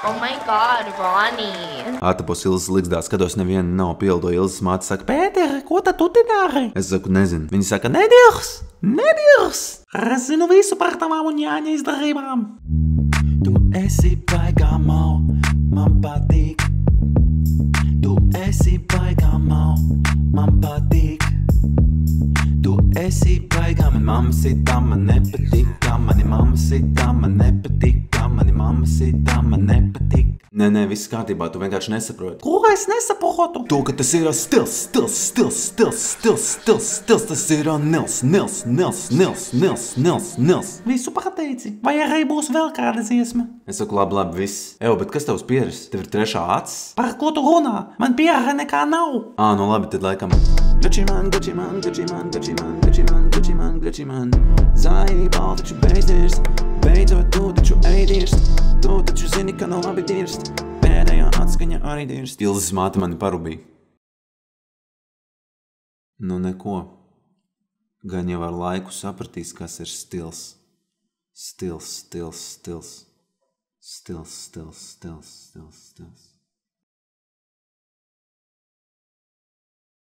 Oh my god, Ronnie! Atapos Ilzas ligzdā skatos, neviena nav pildo. Ilzas māte saka, Pēter, ko tad tu te dari? Es saku, nezinu. Viņa saka, nedirs! Es zinu visu par tavām un Jāņa izdarībām. Tu esi baigā mau, man patīk. Tu esi baigā mau, man patīk. Tu esi baigā, man mamma sitā, man nepatīk. Mani mamma sitā, man nepatīk. Mani mamma sitā, man nepatīk. Nē, viss kārtībā, tu vienkārši nesaproti. Ko es nesaprotu? To, ka tas ir stils. Tas ir Nils. Visu pateici. Vai arī būs vēl kāda dziesma? Es saku, labi, viss. Bet kas tavs pieris? Tev ir trešā acis? Par ko tu runā? Man pierara nekā nav. Nu labi, tad laikam. Gucci-man. Zaibal, taču beizdirs. Beidzot, tu taču ēdirst. Tu taču zini, ka nav labi dirst. Pēdējā atskaņa arī dirst. Ilzas māte mani parubīja. Nu neko. Gan jau ar laiku sapratīs, kas ir stils. Stils.